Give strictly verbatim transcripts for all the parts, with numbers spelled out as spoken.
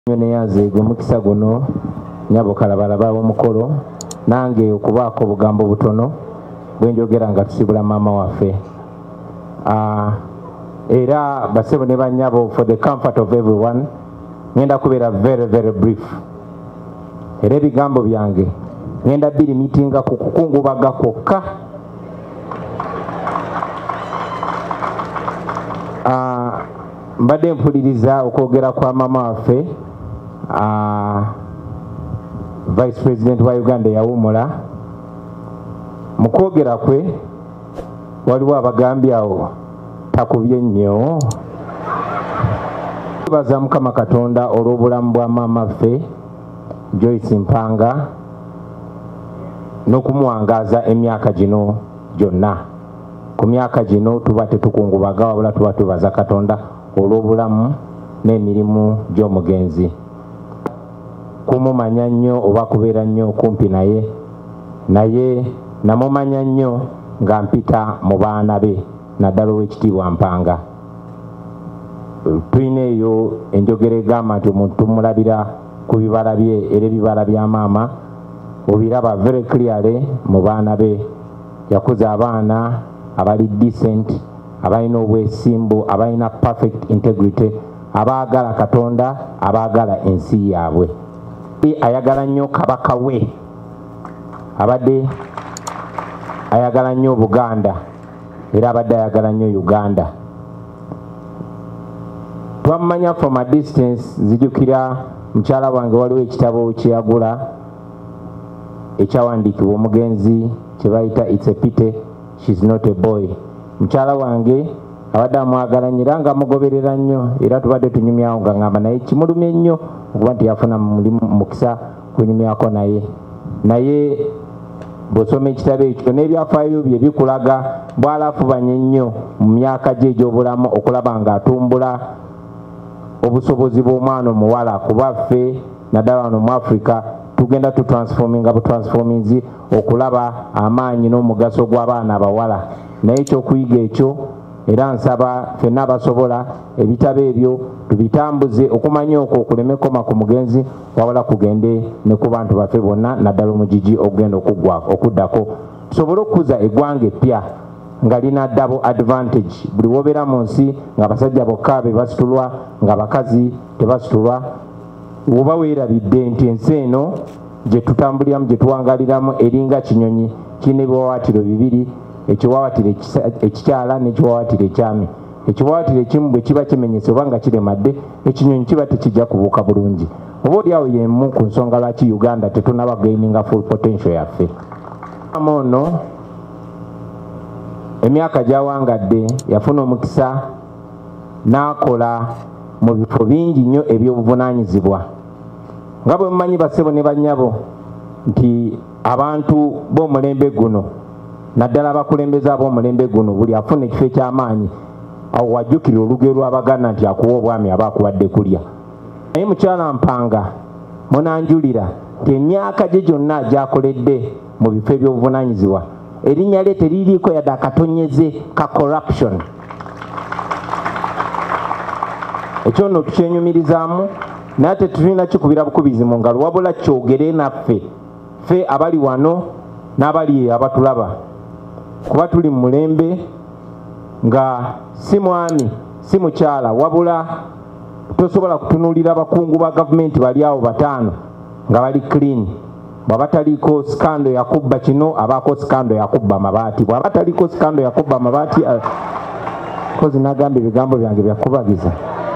Nyone yaze gwe mukisa guno nyabo kalabalaba omukolo nange okubaako bugambo butono bwenjogera nga tusibula mama waffe. Ah era basebo ne banyabo, for the comfort of everyone, ngenda kubeera very very brief. Era ebigambo byange ngenda biri mitinga ku kukungubaga kwokka. Ah mbadde mpuliriza okwogera kwa mama waffe Uh, Vice President wa Uganda yawumula mukwogera kwe waliwo abagambye awo takubye nnyo. Tubaza Mukama Katonda olw'obulamu bwa mama ffe Joyce Mpanga n'okumuwangaza emyaka gino gyonna. Ku myaka gino tuba tetukungubaga wabula tuba tubaza Katonda olw'obulamu n'emirimu gy'omugenzi. Kumumanya nnyo oba kubeera nnyo kumpi naye naye namumanya nnyo nga mpita mu baana be naddala ow'ekitiibwa Mpanga. Tulina eyo enjogera egamba nti omuntu tumulabira ku bibala bye, era ebibala bya maama obiraba very clearly mu baana be. Yakuza abaana abali decent, abalina obwesimbu, abalina perfect integrity, abaagala Katonda, abaagala ensi yaabwe. Ayagala nnyo kabaka we, abadde ayagala nnyo Buganda, era abadde ayagala nnyo Uganda. Twamanya from a distance. Zijukira mukyala wange waliwo ekitabo kye yagula ekyawandiikibwa omugenzi kye bayita It's a Pity She's Not a Boy. Mukyala wange abadde amwagala nnyo era nga mugoberera nnyo, era tubadde tunyumyawo nga ngamba naye kimulumye nnyo okuba nti yafuna mulimu mukisa kunyumyako naye. Naye bw'osoma ekitabo ekyo n'ebyafaayo bye bikulaga bw'alafubanye nnyo mu myaka gye egy'obulamu okulaba ng'atumbula obusobozi bw'omwana omuwala. Kuba ffe naddala wano mu Africa tugenda tutransforminga butransforminzi okulaba amaanyi n'omugaso gw'abaana abawala. Naye ekyokuyiga ekyo era nsaba ffenna abasobola ebitabo ebyo tubitambuze okumanya okwo okuleme koma ku mugenzi wabula kugende ne ku bantu baffe bonna naddala omugigi ogenda okuddako, tusobole okukuza eggwanga eppya nga lina double advantage. Buli wobeera mu nsi nga abasajja bokka be basitulwa nga bakazi tebasitulwa, oba weerabidde nti ensi eno gye tutambuliramu gye tuwangaliramu eringa kinyonyi kirina ebiwawaatiro bibiri, ekiwawaatiro ekikyala n'ekiwawaatiro ekyami. Ekiwawaatiro ekimu bwe kiba kimenyese oba nga kiremadde, ekinyonyi kiba tekijja kubuuka bulungi. Oba oli awo yemu ku nsonga lwaki Uganda tetunaba gaininga full potential yaffe. Ono emyaka gy'awangadde yafuna omukisa n'akola mu bifo bingi nnyo eby'obuvunaanyizibwa. Nga bwe mumanyi bassebo ne bannyabo nti abantu b'omulembe guno naddala abakulembeze ab'omulembe guno buli afuna ekifo eky'amaanyi awo wajjukira olugero lw'Abaganda nti akuwa obwami aba akuwadde kulya. Naye mukyala Mpanga munanjulira nti emyaka gye gyonna gy'akoledde mu bifo eby'obuvunaanyizibwa erinnya lye teririiko yadde akatonyeze ka corruption. Ekyo nno tukyenyumirizaamu naye tetulina kikubira bukubizi mu ngalo wabula kyogere naffe ffe abali wano n'abali abatulaba, kuba tuli mu mulembe nga si mwami si mukyala wabula tosobola kutunuulira abakungu ba gavumenti bali awo bataano nga bali clean. Bw'aba taliiko sikando yakubba kino abaako sikando yakubba amabaati, bw'aba taliiko sikando yakubba amabaati kozi nagamba ebigambo byange byakubagiza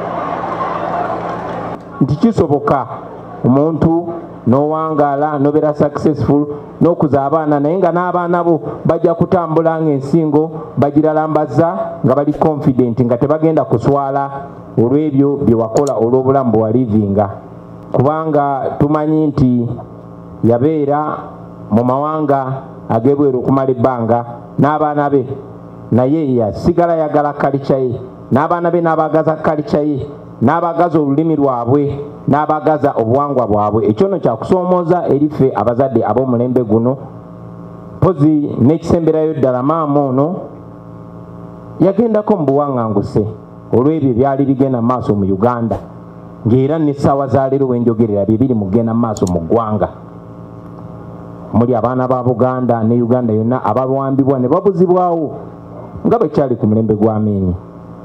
nti kisoboka omuntu n'owangaala n'obeera successful n'okuza abaana naye nga n'abaana bo bajja kutambula ng'ensingo bagiralambaza nga bali confident nga tebagenda kuswala olw'ebyo bye wakola olw'obulamu bwe walivinga. Kubanga tumanyi nti yabeera mu mawanga ag'ebweru okumala ebbanga n'abaana be, naye yasigala yagala kalica ye, n'abaana be n'abagaza kalica ye, n'abagaza olulimi lwabwe, n'abagaza obuwangwa bwabwe. Ekyo nno kyakusoomooza eri ffe abazadde ab'omulembe guno. Pozi n'ekisemberayo ddala maama ono yagendako mu buwaŋŋanguse olw'ebyo byali bigenda maaso mu Uganda. ng'era n'essaawa za leero we njogerera bye biri mu kugenda mu maaso mu ggwanga. Muli abaana ba Buganda ne Uganda yonna abawambibwa ne babuzibwawo nga bwe kyali ku mulembe gwa Amin.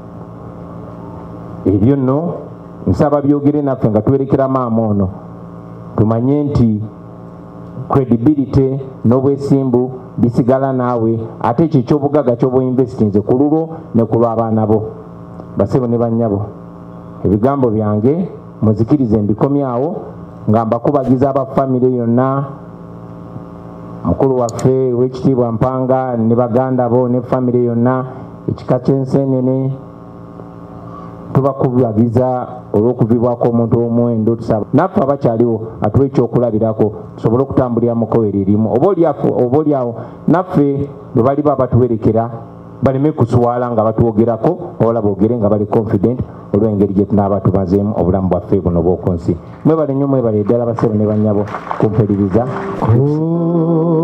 Ebyo nno nsaba byogere naffe nga twerekera maama ono tumanye nti credibility n'obwesimbu bisigala naawe ate ekyo eky'obugagga ky'oba investinze ku lulwo ne ku lw'abaana bo. Basebo ne bannyabo, ebigambo byange muzikirize mbikomyawo nga mbakubagiza aba famire yonna, mukulu waffe w'ekitiibwa Mpanga ne baganda bo ne famire yonna ekika ky'Enseenene, tubakubagiza olw'okuvibwako omuntu omwendo tusaba naffe abakyaliwo atuwa ekyokulabirako tusobole okutambulira mu kkowe lirimu oba oliawo naffe bwe bali baba batuwerekera baleme kuswala nga batuwogerako obola boogere nga bali confident olw'engeri gye tunaaba tumazeemu obulamu bwaffe buno bw'oku nsi. Mwebale nnyo, mwebale ddala basebo ne bannyabo kumpeririza.